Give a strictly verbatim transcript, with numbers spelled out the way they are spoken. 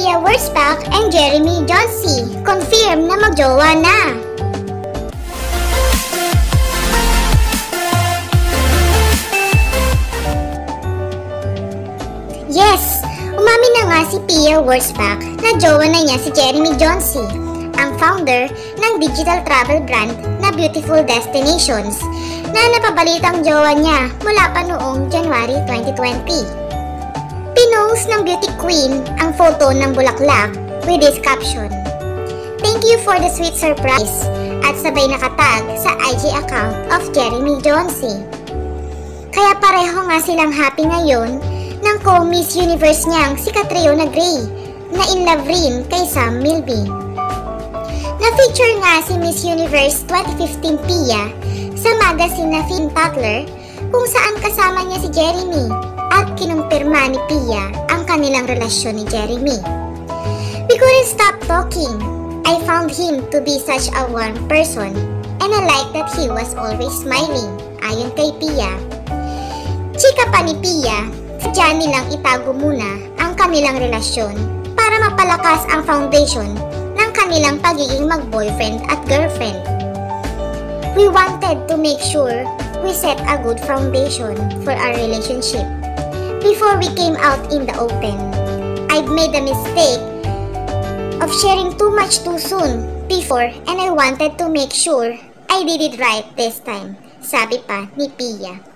Pia Wurtzbach and Jeremy Jonesy confirm na magjowa na. Yes, umamin na nga si Pia Wurtzbach na jowa na niya si Jeremy Jonesy, ang founder ng digital travel brand na Beautiful Destinations, na napabalitang jowa niya mula pa noong January twenty twenty. Pinost ng beauty queen ang photo ng bulaklak with this caption, "Thank you for the sweet surprise," at sabay nakatag sa I G account of Jeremy Jonesy. Kaya pareho nga silang happy ngayon ng co-Miss Universe niyang si Catriona Gray na in love rin kay Sam Milby. Na-feature nga si Miss Universe twenty fifteen Pia sa magazine na Finn Tatler kung saan kasama niya si Jeremy at kinumpirma ni Pia ang kanilang relasyon ni Jeremy. "We couldn't stop talking. I found him to be such a warm person and I like that he was always smiling," ayon kay Pia. Chika pa ni Pia, sadya nilang itago muna ang kanilang relasyon para mapalakas ang foundation ng kanilang pagiging mag-boyfriend at girlfriend. "We wanted to make sure we set a good foundation for our relationship before we came out in the open. I'd made a mistake of sharing too much too soon before and I wanted to make sure I did it right this time," sabi pa ni Pia.